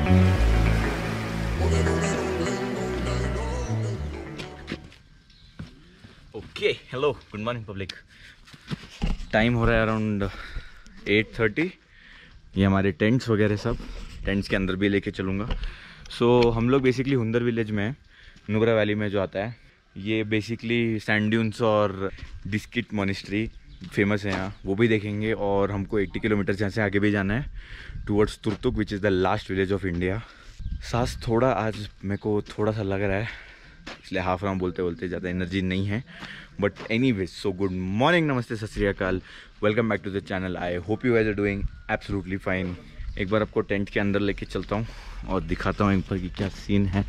Okay, hello, good morning public. Time हो रहा है अराउंड 8:30। ये हमारे टेंट्स वगैरह सब टेंट्स के अंदर भी लेके चलूँगा। सो हम लोग बेसिकली हुंदर विलेज में, नुब्रा वैली में जो आता है, ये बेसिकली सैंड ड्यून्स और डिस्किट मोनास्टरी फेमस है यहाँ, वो भी देखेंगे। और हमको 80 किलोमीटर यहाँ से आगे भी जाना है towards Turtuk, which is the last village of India. सांस थोड़ा आज मेरे को थोड़ा सा लग रहा है, इसलिए हाफ राउंड बोलते बोलते ज़्यादा एनर्जी नहीं है। But anyways, so good morning, नमस्ते, सत श्री अकाल, welcome back to the channel. I hope you guys are doing absolutely fine. एक बार आपको टेंट के अंदर लेके चलता हूँ और दिखाता हूँ एक बार कि क्या सीन है।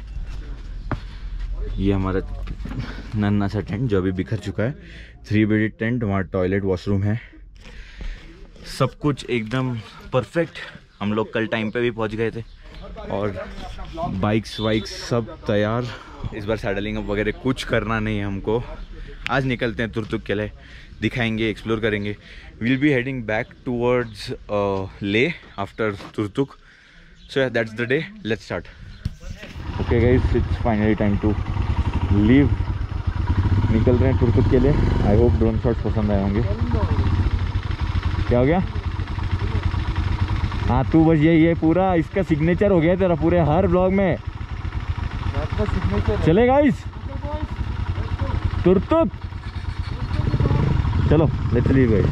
ये हमारा नन्ना सा टेंट जो अभी बिखर चुका है, 3 बेडेड टेंट। वहाँ टॉयलेट वॉशरूम है, सब कुछ एकदम परफेक्ट। हम लोग कल टाइम पे भी पहुँच गए थे और बाइक्स वाइक्स सब तैयार। इस बार सैडलिंग अप वगैरह कुछ करना नहीं है हमको। आज निकलते हैं तुर्तुक के लिए, दिखाएंगे, एक्सप्लोर करेंगे। Will be heading back towards Leh after Turtuk. So that's the day, let's start. Okay guys, it's finally time to leave. निकल रहे हैं तुर्तुक के लिए। आई होप ड्रोन शॉट्स पसंद आए होंगे। क्या हो गया? हाँ, तू बस यही है, पूरा इसका सिग्नेचर हो गया तेरा पूरे हर ब्लॉग में। चले गाइस तुर्तुक, चलो लेट्स लीव गाइस।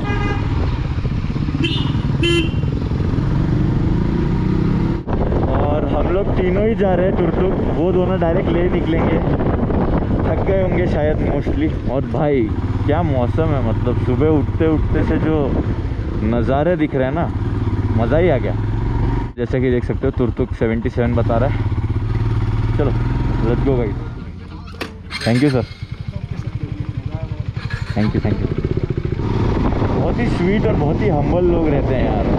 और हम लोग तीनों ही जा रहे हैं तुर्तुक, वो दोनों डायरेक्ट ले निकलेंगे। थक गए होंगे शायद मोस्टली। और भाई क्या मौसम है, मतलब सुबह उठते उठते से जो नज़ारे दिख रहे हैं ना, मज़ा ही आ गया। जैसे कि देख सकते हो तुर्तुक 77 बता रहा है। चलो let's go guys. Thank you sir, thank you. बहुत ही स्वीट और बहुत ही हम्बल लोग रहते हैं यार।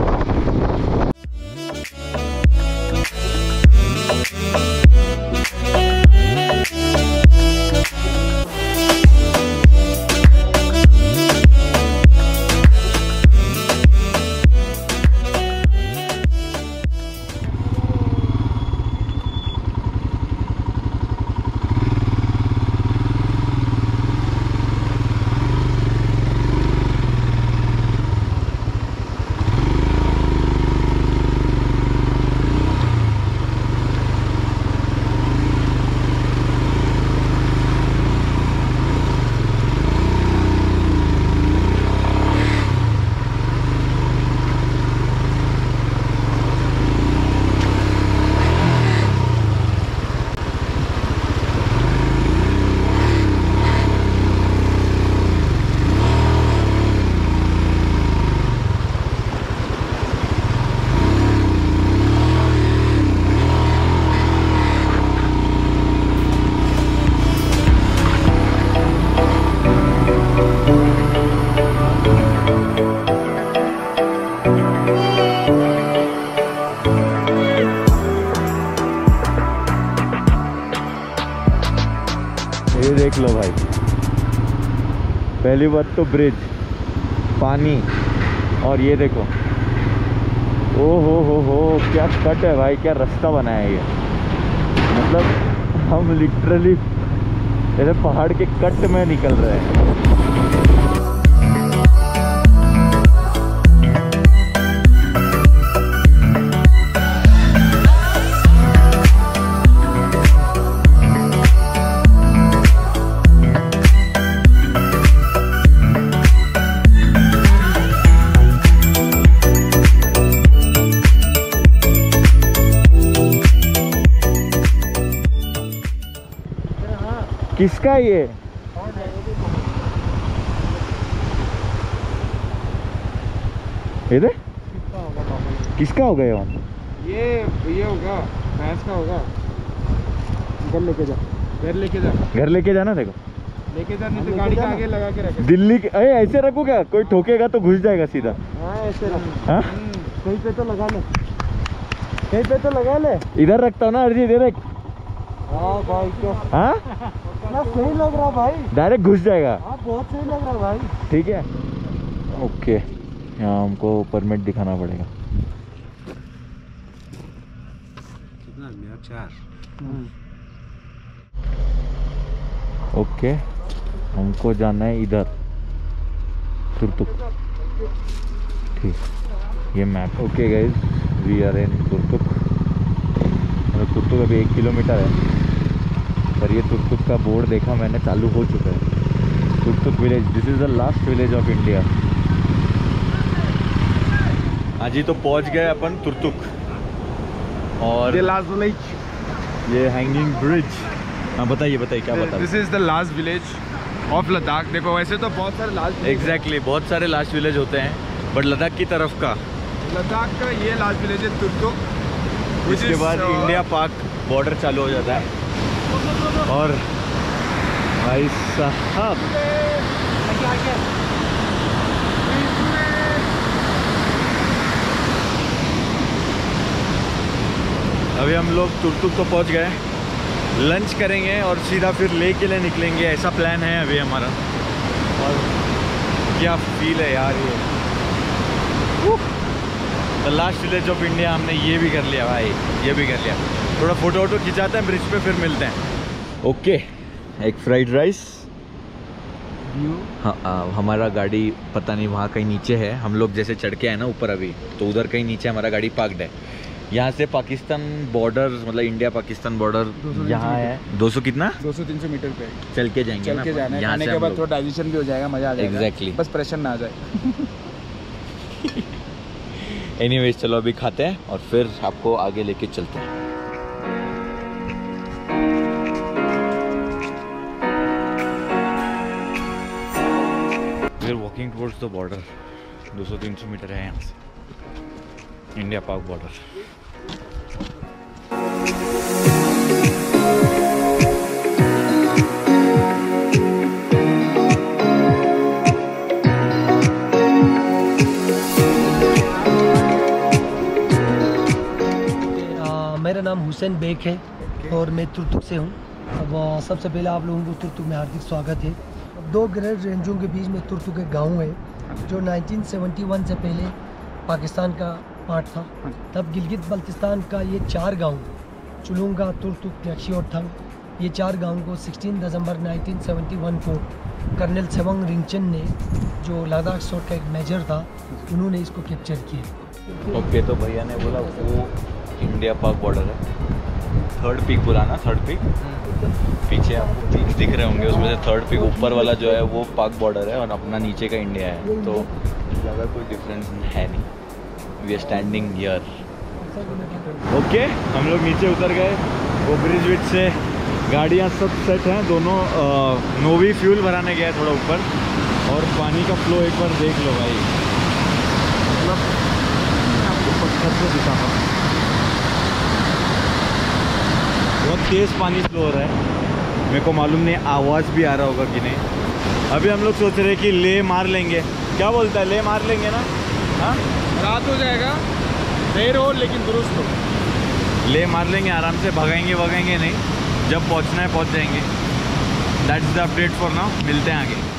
ये देख लो भाई, पहली बात तो ब्रिज, पानी, और ये देखो, ओ हो क्या कट है भाई, क्या रास्ता बनाया है ये। मतलब हम लिटरली ऐसे पहाड़ के कट में निकल रहे हैं। किसका ये? इधर किसका होगा ये होगा, भैंस का होगा। घर लेके जा, घर लेके जाना। देखो लेके जा, नहीं तो गाड़ी के आगे लगा के रखे। दिल्ली के ऐसे रखो क्या? कोई ठोकेगा तो घुस जाएगा सीधा। हाँ ऐसे रख। हाँ कहीं पे तो लगा ले, कहीं पे तो लगा ले। इधर रखता हूँ ना अर्जी, दे देख। हाँ भाई क्या, हाँ सही लग रहा भाई, डायरेक्ट घुस जाएगा। हाँ बहुत सही लग रहा भाई। ठीक है, ओके। यहाँ हमको परमिट दिखाना पड़ेगा। आदमी यार, 4। ओके, हमको जाना है इधर तुर्तुक। ठीक, ये map. Okay guys, we are in Turtuk. मतलब तुर्तुक अभी 1 किलोमीटर है, पर ये तुर्तुक का बोर्ड देखा मैंने, चालू हो चुका है। Turtuk village, this is the last village of India. आज ही तो पहुंच गए अपन तुर्तुक, और ये लास्ट विलेज, ये हैंगिंग ब्रिज। हाँ बताइए बताइए, क्या बता। This is the last village of Ladakh. देखो वैसे तो बहुत सारे लास्ट, एग्जैक्टली बहुत सारे लास्ट विलेज होते हैं, बट लद्दाख की तरफ का, लद्दाख का ये लास्ट विलेज है तुर्तुक। उसके बाद इंडिया पाक बॉर्डर चालू हो जाता है। और भाई साहब, अभी हम लोग तुर्तुक तो पहुंच गए, लंच करेंगे और सीधा फिर लेह के लिए निकलेंगे, ऐसा प्लान है अभी हमारा। और क्या फील है यार, ये the last village of India, हमने ये भी कर लिया भाई, ये भी कर लिया। थोड़ा फोटो वोटो खिंचाते हैं ब्रिज पे, फिर मिलते हैं। ओके, एक फ्राइड राइस। हाँ, हमारा गाड़ी पता नहीं वहाँ कहीं नीचे है, हम लोग जैसे चढ़ के आए ना ऊपर अभी, तो उधर कहीं नीचे हमारा गाड़ी पार्कड है। यहाँ से पाकिस्तान बॉर्डर, मतलब इंडिया पाकिस्तान बॉर्डर यहाँ है 200 कितना 200-300 मीटर पे चल के जाएंगे, चल के जाना है। खाने के बाद थोड़ा डाइजेशन भी हो जाएगा, मजा आ जाएगा। एग्जैक्टली, बस प्रेशर ना आ जाए। एनीवेज, चलो अभी खाते हैं और फिर आपको आगे लेके चलते हैं। We are walking towards the border. 200-300 metre है यहाँ से इंडिया पाक बॉर्डर। मेरा नाम हुसैन बेग है और मैं तुर्तुक से हूँ। अब सबसे पहले आप लोगों को तुर्तुक में हार्दिक स्वागत है। 2 ग्रेड रेंजों के बीच में तुर्तुक एक गाँव है जो 1971 से पहले पाकिस्तान का पार्ट था। तब गिलगित बल्तिस्तान का ये 4 गांव, चुलूंगा, तुर्तुक, नक्शी और थंग, ये 4 गांव को 16 दिसंबर 1971 को कर्नल सेवंग रिंगचन ने, जो लद्दाख सोट का एक मेजर था, उन्होंने इसको कैप्चर किया। ओके, तो भैया ने बोला वो इंडिया पाक बॉर्डर है। 3rd पीक पुराना, 3rd पीक पीछे आपको पीक दिख रहे होंगे, उसमें से 3rd पीक ऊपर वाला जो है वो पाक बॉर्डर है और अपना नीचे का इंडिया है, तो ज़्यादा कोई डिफरेंस है नहीं। We are standing here. Okay, हम लोग नीचे उतर गए, वो ब्रिज विच से गाड़ियाँ सब सेट हैं, दोनों नोवी फ्यूल भराने गए थोड़ा ऊपर। और पानी का फ्लो एक बार देख लो भाई, मतलब आपको पत्थर से दिखाता हूँ, बहुत तेज़ पानी फ्लो हो रहा है। मेरे को मालूम नहीं आवाज़ भी आ रहा होगा कि नहीं। अभी हम लोग सोच रहे हैं कि लेह मार लेंगे, क्या बोलता है, लेह मार लेंगे ना? हाँ, रात हो जाएगा, देर हो लेकिन दुरुस्त हो। ले मार लेंगे आराम से, भगाएंगे नहीं, जब पहुंचना है पहुंच जाएंगे। That's the update for now, मिलते हैं आगे।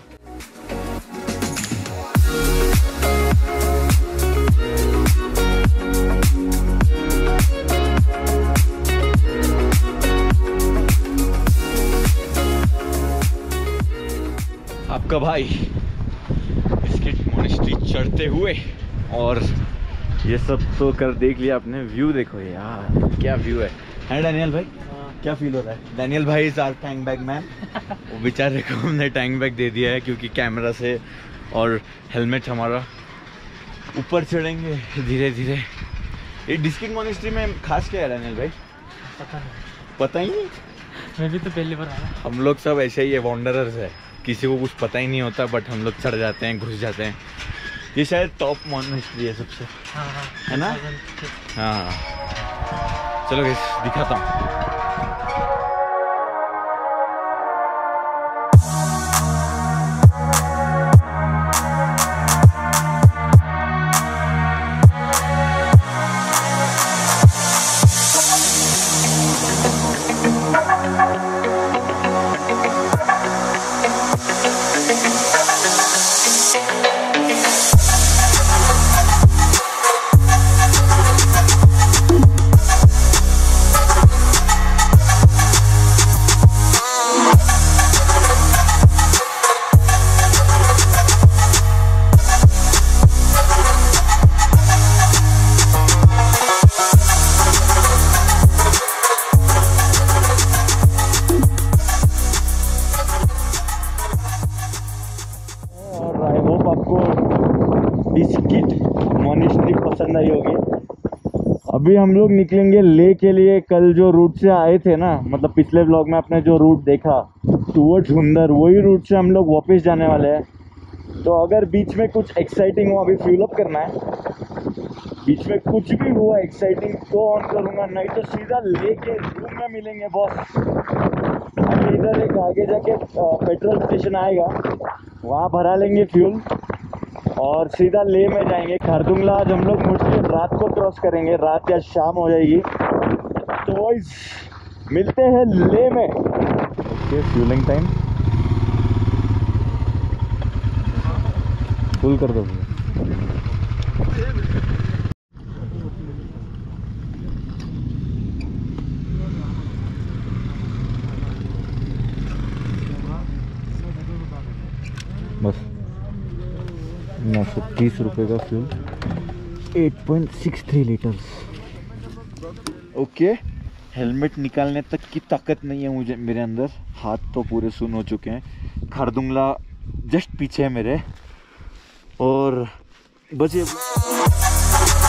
आपका भाई डिस्किट मोनास्ट्री चढ़ते हुए, और ये सब तो कर देख लिया आपने। व्यू देखो यार, क्या व्यू है डैनियल भाई? क्या फील हो रहा है? डैनियल भाई is our tank bag man. वो बेचारे को हमने टैंक बैग दे दिया है क्योंकि कैमरा से और हेलमेट हमारा। ऊपर चढ़ेंगे धीरे धीरे। ये डिस्किट मोनास्ट्री में खास क्या है डैनियल भाई? पता ही नहीं। मैं भी तो पहली बार आया। हम लोग सब ऐसे ही है, वॉन्डरर्स है, किसी को कुछ पता ही नहीं होता, बट हम लोग चढ़ जाते हैं, घुस जाते हैं। ये शायद टॉप मोनास्ट्री है सबसे, है ना? हाँ, चलो गाइस दिखाता हूँ। होगी। अभी हम लोग निकलेंगे लेह के लिए। कल जो रूट से आए थे ना, मतलब पिछले व्लॉग में आपने जो रूट देखा टुवर्ड्स हुंदर, वही रूट से हम लोग वापस जाने वाले हैं। तो अगर बीच में कुछ एक्साइटिंग हो, अभी फ्यूल अप करना है, बीच में कुछ भी हुआ एक्साइटिंग तो ऑन करूँगा, नहीं तो सीधा लेह के रूम में मिलेंगे बॉस। अभी इधर एक आगे जाके पेट्रोल स्टेशन आएगा, वहाँ भरा लेंगे फ्यूल और सीधा लेह में जाएंगे। खारदुंगला आज हम लोग मोस्टली रात को क्रॉस करेंगे, रात या शाम हो जाएगी। तो बॉयज मिलते हैं लेह में। ओके, फ्यूलिंग टाइम फुल कर दो। बस 930 रुपये का फ्यूल, 8.63 लीटर्स। ओके, हेलमेट निकालने तक की ताकत नहीं है मुझे मेरे अंदर, हाथ तो पूरे सुन हो चुके हैं। खारदुंगला जस्ट पीछे है मेरे, और बस ये